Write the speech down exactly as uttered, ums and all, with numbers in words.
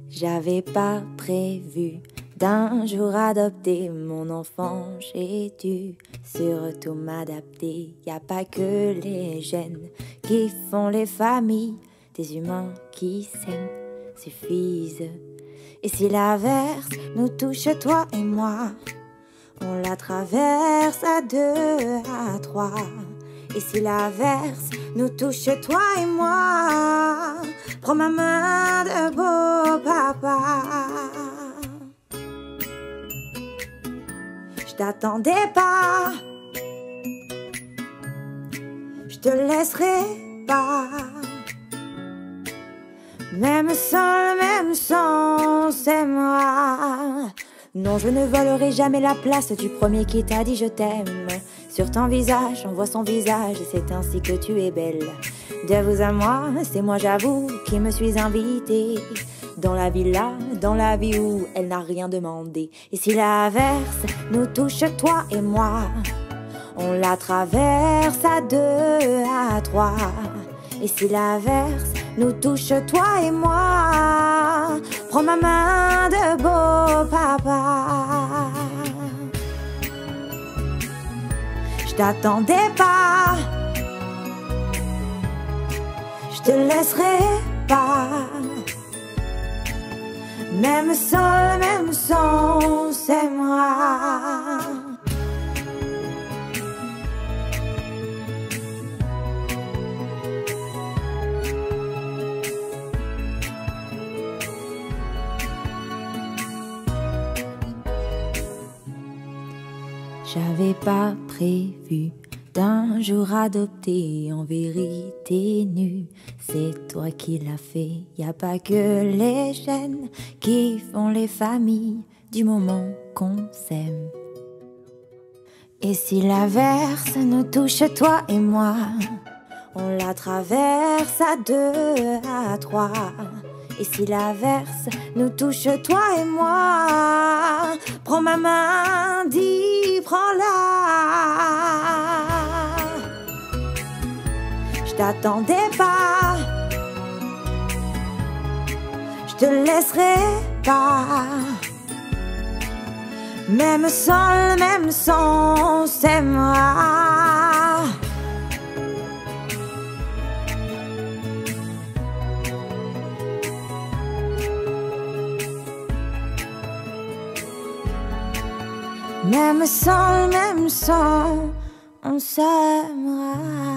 J'avais pas prévu d'un jour adopter mon enfant, j'ai dû surtout m'adapter. Y a pas que les gènes qui font les familles, des humains qui s'aiment suffisent. Et si l'averse nous touche, toi et moi, on la traverse à deux, à trois. Et si l'averse nous touche, toi et moi, prends ma main de beau papa. Je t'attendais pas, je te laisserai pas. Même sans le même sang, c'est moi. Non, je ne volerai jamais la place du premier qui t'a dit je t'aime. Sur ton visage, on voit son visage et c'est ainsi que tu es belle. De vous à moi, c'est moi j'avoue qui me suis invitée dans la villa, dans la vie où elle n'a rien demandé. Et si l'averse nous touche, toi et moi, on la traverse à deux, à trois. Et si l'averse nous touche, toi et moi, prends ma main de beau papa. Je t'attendais pas, je te laisserai pas. Même sans le même son, c'est moi. J'avais pas prévu d'un jour adopter en vérité nue. C'est toi qui l'as fait, y a pas que les gènes qui font les familles du moment qu'on s'aime. Et si l'averse nous touche, toi et moi, on la traverse à deux, à trois. Et si l'averse nous touche, toi et moi, prends ma main, dis, prends-la. Je t'attendais pas, je te laisserai pas. Même sans le même son, c'est moi. Même sans le même son, on s'aimera.